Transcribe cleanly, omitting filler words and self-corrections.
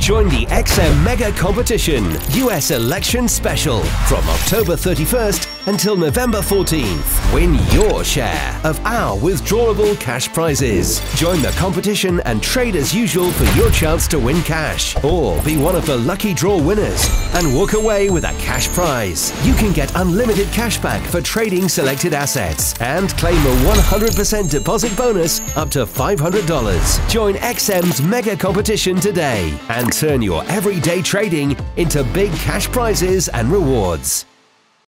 Join the XM Mega Competition US Election Special from October 31st until November 14th. Win your share of our withdrawable cash prizes. Join the competition and trade as usual for your chance to win cash, or be one of the lucky draw winners and walk away with a cash prize. You can get unlimited cashback for trading selected assets and claim a 100% deposit bonus up to $500. Join XM's Mega Competition today and turn your everyday trading into big cash prizes and rewards.